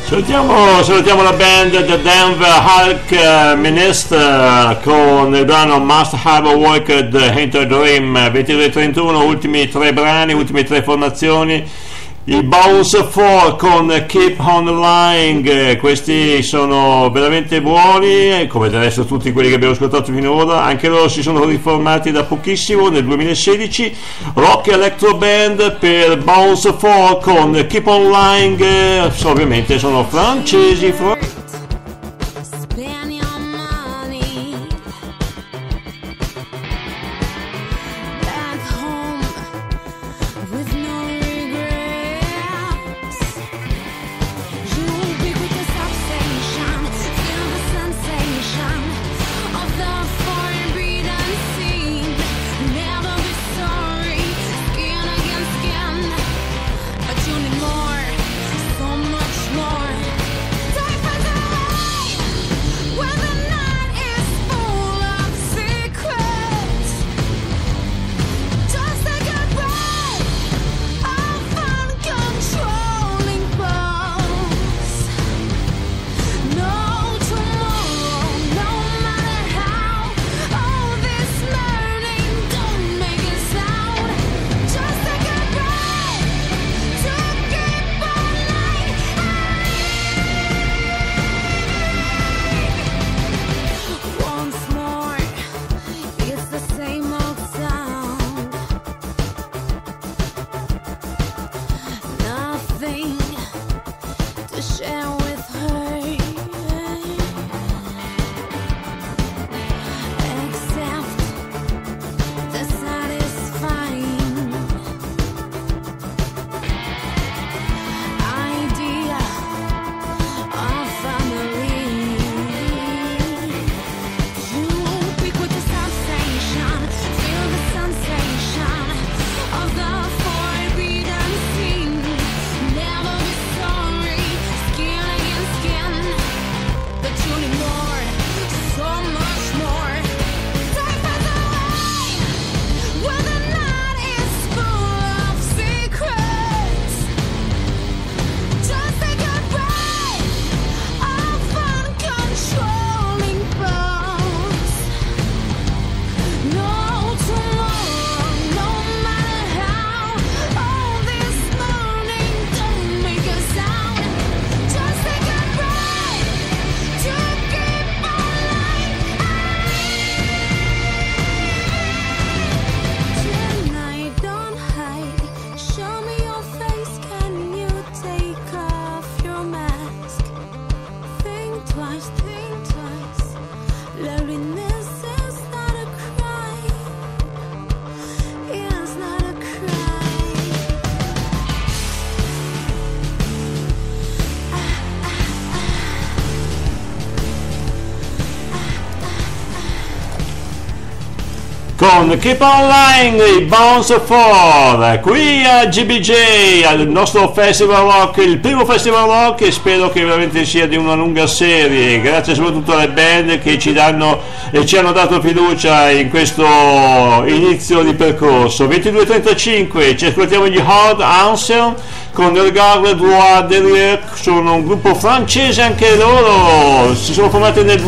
Salutiamo la band The Denver Hulk Minister con il brano Must Have a Wicked Enter Dream. 22-31, ultimi tre brani, ultime tre formazioni. I Bounce 4 con Keep on Lying, questi sono veramente buoni, come del resto tutti quelli che abbiamo ascoltato finora. Anche loro si sono riformati da pochissimo, nel 2016. Rock Electro Band per Bounce 4 con Keep on Lying, ovviamente sono francesi. Con Keep on Lying, i Bounce 4 qui a GBJ, al nostro Festival Rock, il primo Festival Rock, e spero che veramente sia di una lunga serie. Grazie soprattutto alle band che ci danno e ci hanno dato fiducia in questo inizio di percorso. 22:35 ci ascoltiamo gli Hard Answer con le Garde Droit Derrière, sono un gruppo francese anche loro, si sono formati nel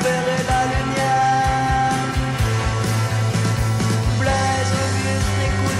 Blaise Auguste, n'écoute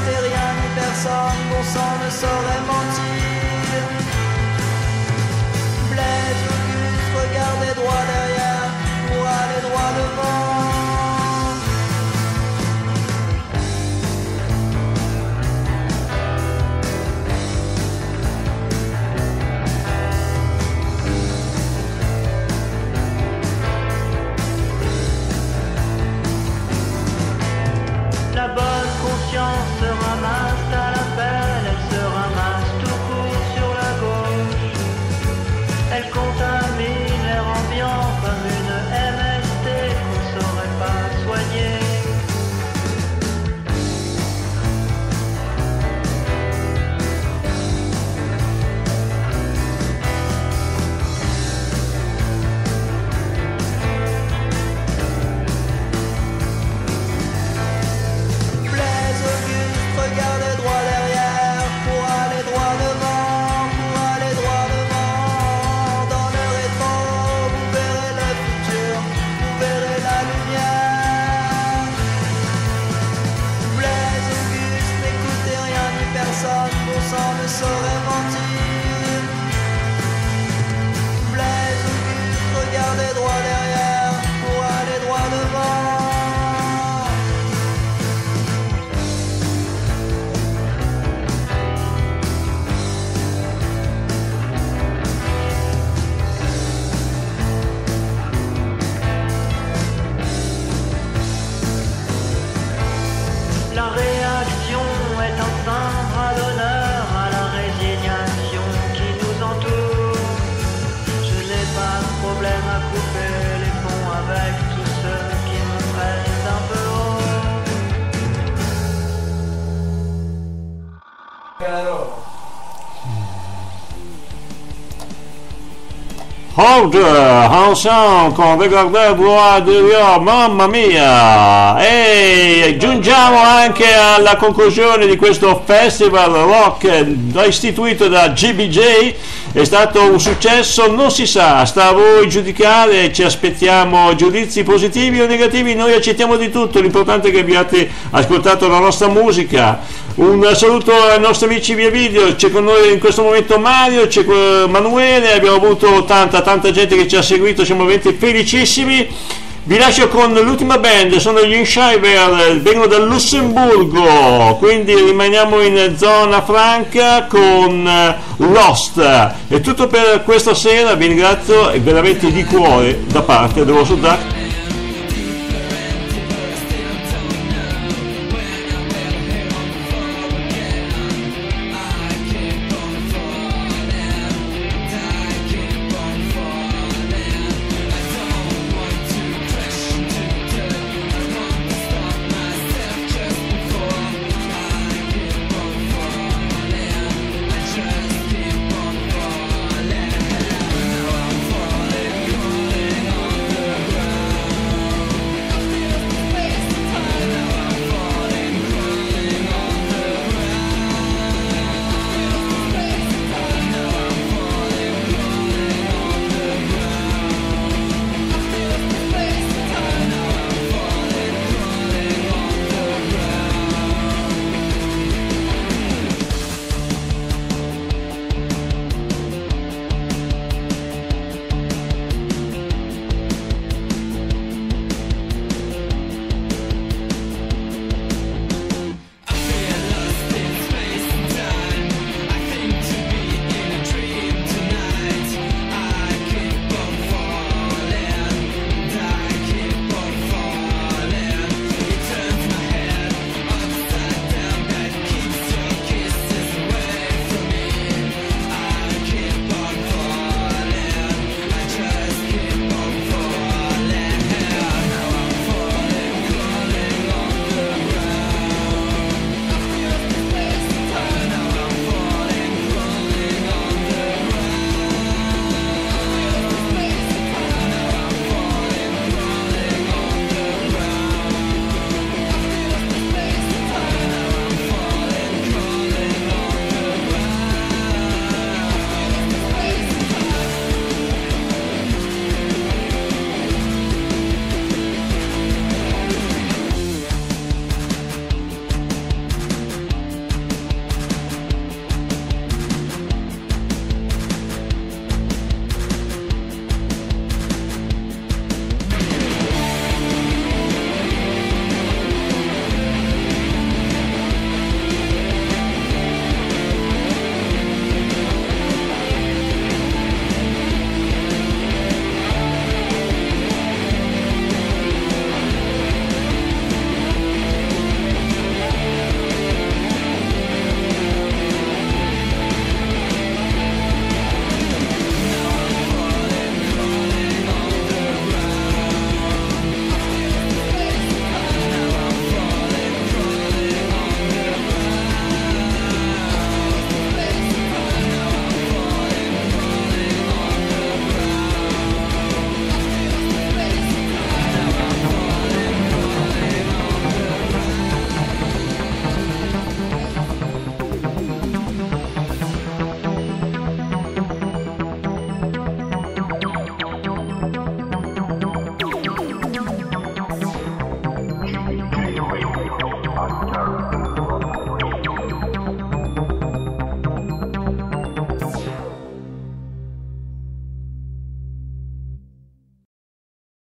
réaction est un timbre à l'honneur, à la résignation qui nous entoure. Je n'ai pas de problème à couper les ponts avec tous ceux qui me prennent un peu haut. Ensemble con Regardez Bois de Rio, mamma mia! E giungiamo anche alla conclusione di questo festival rock istituito da GBJ. È stato un successo, non si sa, sta a voi giudicare, ci aspettiamo giudizi positivi o negativi, noi accettiamo di tutto, l'importante è che abbiate ascoltato la nostra musica. Un saluto ai nostri amici via video, c'è con noi in questo momento Mario, c'è Manuele, abbiamo avuto tanta gente che ci ha seguito, siamo veramente felicissimi. Vi lascio con l'ultima band, sono gli Inshiver, vengono dal Lussemburgo, quindi rimaniamo in zona franca con Lost. È tutto per questa sera, vi ringrazio veramente di cuore da parte del vostro Duck.